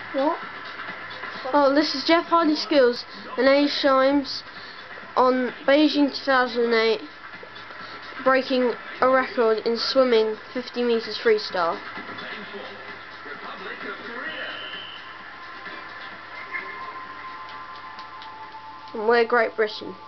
What? Oh, this is Jeff Hardy's skills and Age Shimes on Beijing 2008, breaking a record in swimming 50 meters freestyle. And we're Great Britain.